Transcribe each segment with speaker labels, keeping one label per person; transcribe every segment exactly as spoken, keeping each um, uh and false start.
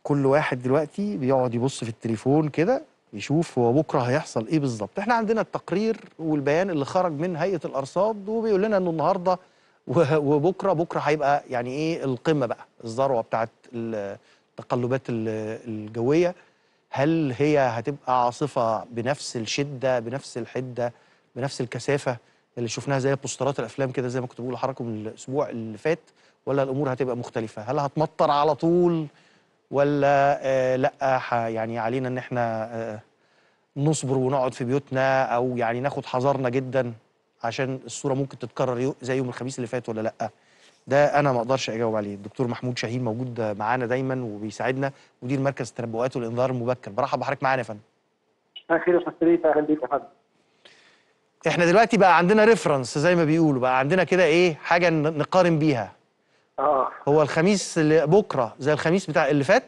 Speaker 1: كل واحد دلوقتي بيقعد يبص في التليفون كده يشوف هو بكره هيحصل ايه بالظبط. احنا عندنا التقرير والبيان اللي خرج من هيئة الأرصاد وبيقول لنا انه النهارده وبكره بكره هيبقى يعني ايه القمة بقى، الذروة بتاعت التقلبات الجوية. هل هي هتبقى عاصفة بنفس الشدة بنفس الحدة بنفس الكثافة اللي شفناها زي بوسترات الأفلام كده زي ما كنت بقول لحضراتكم الأسبوع اللي فات، ولا الأمور هتبقى مختلفة؟ هل هتمطر على طول ولا آه لا يعني علينا ان احنا آه نصبر ونقعد في بيوتنا، او يعني ناخد حذرنا جدا عشان الصوره ممكن تتكرر يو زي يوم الخميس اللي فات ولا لا؟ ده انا ما اقدرش اجاوب عليه. الدكتور محمود شاهين موجود معانا دايما وبيساعدنا، مدير مركز التنبؤات والانذار المبكر. برحب بحضرتك معانا يا فندم.
Speaker 2: اخير الحصريه، اهلا بيك يا فندم.
Speaker 1: احنا دلوقتي بقى عندنا ريفرنس زي ما بيقولوا، بقى عندنا كده ايه حاجه نقارن بيها.
Speaker 2: اه
Speaker 1: هو الخميس اللي بكره زي الخميس بتاع اللي فات؟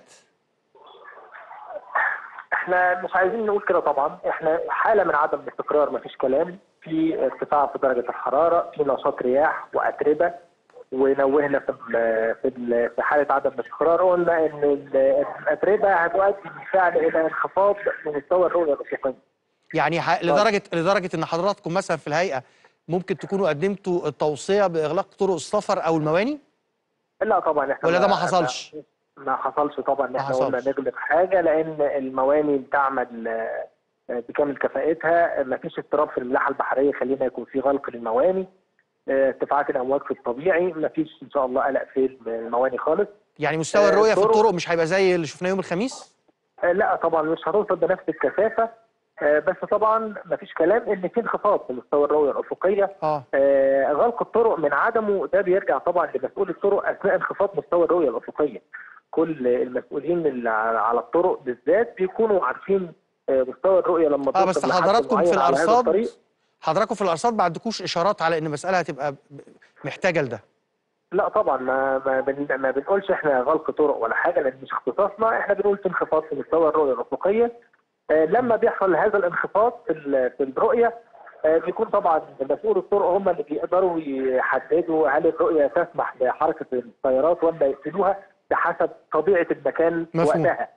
Speaker 2: احنا مش عايزين نقول كده طبعا، احنا حاله من عدم الاستقرار، مفيش كلام، في ارتفاع في درجه الحراره، في نشاط رياح واتربه، ونوهنا في في في حاله عدم الاستقرار قلنا ان الاتربه هتؤدي بالفعل الى انخفاض في مستوى الرؤيه الافقيه.
Speaker 1: يعني ح... لدرجه لدرجه ان حضراتكم مثلا في الهيئه ممكن تكونوا قدمتوا التوصيه باغلاق طرق السفر او المواني؟
Speaker 2: لا طبعا احنا
Speaker 1: ولا ده ما
Speaker 2: ما
Speaker 1: حصلش؟
Speaker 2: ما حصلش طبعا ان
Speaker 1: ما
Speaker 2: احنا قلنا
Speaker 1: حصلش.
Speaker 2: نغلق حاجه، لان المواني بتعمل بكامل كفاءتها، ما فيش اضطراب في الملاحه البحريه خلينا يكون في غلق للمواني، ارتفاعات الامواج في الطبيعي، ما فيش ان شاء الله قلق في المواني خالص.
Speaker 1: يعني مستوى الرؤيه في الطرق مش هيبقى زي اللي شفناه يوم الخميس؟
Speaker 2: لا طبعا مش هتوصل بنفس الكثافه، بس طبعا ما فيش كلام ان في انخفاض في مستوى الرؤيه الافقيه.
Speaker 1: اه
Speaker 2: آه غلق الطرق من عدمه ده بيرجع طبعا لمسؤول الطرق اثناء انخفاض مستوى الرؤيه الافقيه. كل المسؤولين اللي على الطرق بالذات بيكونوا عارفين مستوى الرؤيه لما
Speaker 1: اه بس
Speaker 2: توصل لحد
Speaker 1: حضراتكم في
Speaker 2: معين على هذا
Speaker 1: الارصاد
Speaker 2: الطريق.
Speaker 1: حضراتكم في الارصاد ما عندكوش اشارات على ان المساله هتبقى محتاجه لده؟
Speaker 2: لا طبعا ما ما, بن ما بنقولش احنا غلق طرق ولا حاجه، لان مش اختصاصنا، احنا بنقول في انخفاض في مستوى الرؤيه الافقيه. آه لما بيحصل هذا الانخفاض في في الرؤيه آه بيكون طبعا مسؤول الطرق هم اللي بيقدروا يحددوا هل الرؤيه تسمح بحركه السيارات ولا يقفلوها بحسب طبيعه المكان وقتها.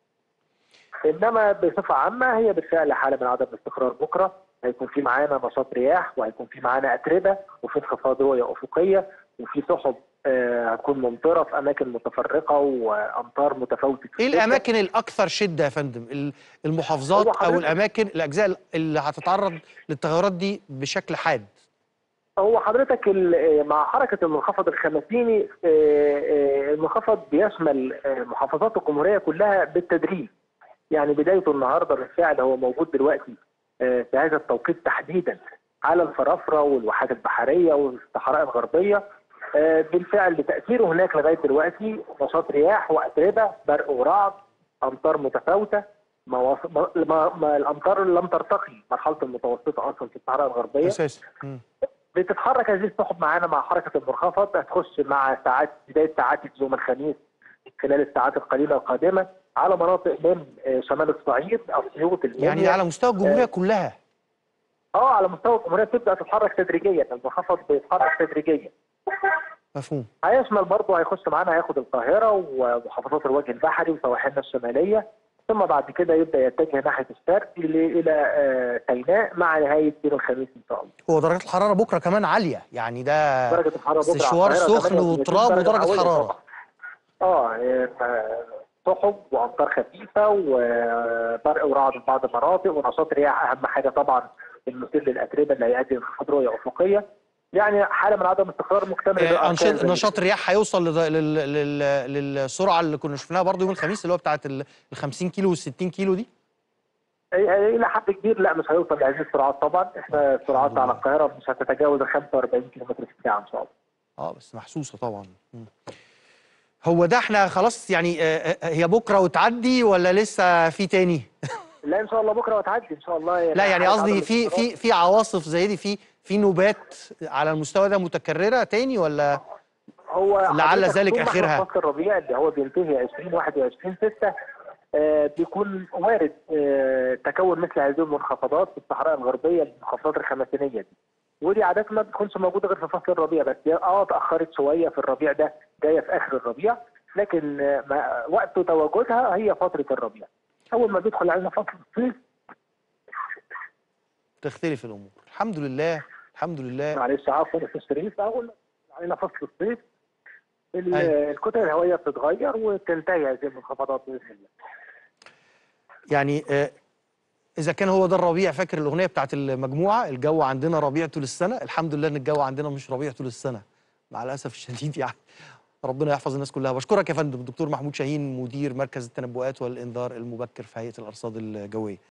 Speaker 2: انما بصفه عامه هي بالفعل حاله من عدم الاستقرار. بكره هيكون في معانا نشاط رياح، وهيكون في معانا اتربه، وفي انخفاض رؤيه افقيه، وفي سحب آه هتكون ممطره في اماكن متفرقه وامطار متفاوته.
Speaker 1: ايه الاماكن الاكثر شده يا فندم؟ المحافظات او الاماكن الاجزاء اللي هتتعرض للتغيرات دي بشكل حاد؟
Speaker 2: هو حضرتك مع حركه المنخفض الخمسيني، المنخفض بيشمل محافظات الجمهوريه كلها بالتدريج. يعني بدايته النهارده بالفعل هو موجود دلوقتي في هذا التوقيت تحديدا على الفرافره والواحات البحريه والصحراء الغربيه. بالفعل تاثيره هناك لغايه دلوقتي نشاط رياح واتربه، برق ورعد، امطار متفاوته. ما, ما, ما الامطار لم ترتقي مرحله المتوسطه اصلا في الصحراء الغربيه
Speaker 1: اساسا.
Speaker 2: بتتحرك هذه السحب معانا مع حركه المنخفض، هتخش مع ساعات بدايه ساعات يوم الخميس خلال الساعات القليله القادمه على مناطق من شمال الصعيد، اسيوط، المنيا.
Speaker 1: يعني على مستوى الجمهوريه
Speaker 2: آه
Speaker 1: كلها؟
Speaker 2: اه على مستوى الجمهوريه بتبدا تتحرك تدريجيا، المنخفض بيتحرك تدريجيا.
Speaker 1: مفهوم.
Speaker 2: هيشمل برضه، هيخش معانا، هياخد القاهره ومحافظات الوجه البحري وسواحلنا الشماليه، ثم بعد كده يبدا يتجه ناحيه الشرق الى آه سيناء مع نهايه يوم الخميس ان شاء الله.
Speaker 1: هو درجه الحراره بكره كمان عاليه، يعني ده
Speaker 2: درجه الحراره بكره
Speaker 1: استشوار سخن وتراب ودرجه حراره.
Speaker 2: اه سحب وامطار خفيفه وبرق ورعد في بعض المناطق ونشاط رياح، اهم حاجه طبعا المثير للاتربه اللي هيؤدي لانخفاض رؤيه افقيه. يعني حاله من عدم استقرار مكتمل
Speaker 1: الاركان. نشاط الرياح هيوصل للسرعه اللي كنا شفناها برضه يوم الخميس، اللي هو بتاعت ال خمسين كيلو وال ستين كيلو دي؟
Speaker 2: الى حد كبير لا، مش هيوصل لهذه السرعات طبعا. احنا السرعات على القاهره مش هتتجاوز ال خمسة وأربعين كيلو متر في الساعه ان شاء الله.
Speaker 1: اه بس محسوسه طبعا. هو ده احنا خلاص يعني هي بكره وتعدي ولا لسه في تاني؟
Speaker 2: لا ان شاء الله بكره وتعدي ان شاء الله. يعني
Speaker 1: لا يعني قصدي في في في عواصف زي دي، في في نوبات على المستوى ده متكرره تاني، ولا
Speaker 2: هو
Speaker 1: لعل ذلك اخرها؟
Speaker 2: فصل الربيع اللي هو بينتهي عشرين واحد وعشرين ستة آه بيكون وارد آه تكون مثل هذه المنخفضات في الصحراء الغربيه، المنخفضات الخمسينيه دي، ودي عاده ما بتكونش موجوده غير في فصل الربيع بس. اه اتاخرت شويه في الربيع ده، جايه في اخر الربيع، لكن ما وقت تواجدها هي فتره الربيع. اول ما بيدخل علينا فصل الصيف
Speaker 1: تختلف الامور. الحمد لله الحمد لله.
Speaker 2: معلش عفوا يا استاذ شريف، اول ما بيدخل علينا فصل الصيف ال-
Speaker 1: أيوة.
Speaker 2: الكتل الهوائيه بتتغير وتنتهي هذه الانخفاضات باذن الله.
Speaker 1: يعني آه اذا كان هو ده الربيع، فاكر الاغنيه بتاعت المجموعه الجو عندنا ربيع طول السنه؟ الحمد لله ان الجو عندنا مش ربيع طول السنه مع الاسف الشديد يعني. ربنا يحفظ الناس كلها. بشكرك يا فندم الدكتور محمود شاهين، مدير مركز التنبؤات والانذار المبكر في هيئه الارصاد الجويه.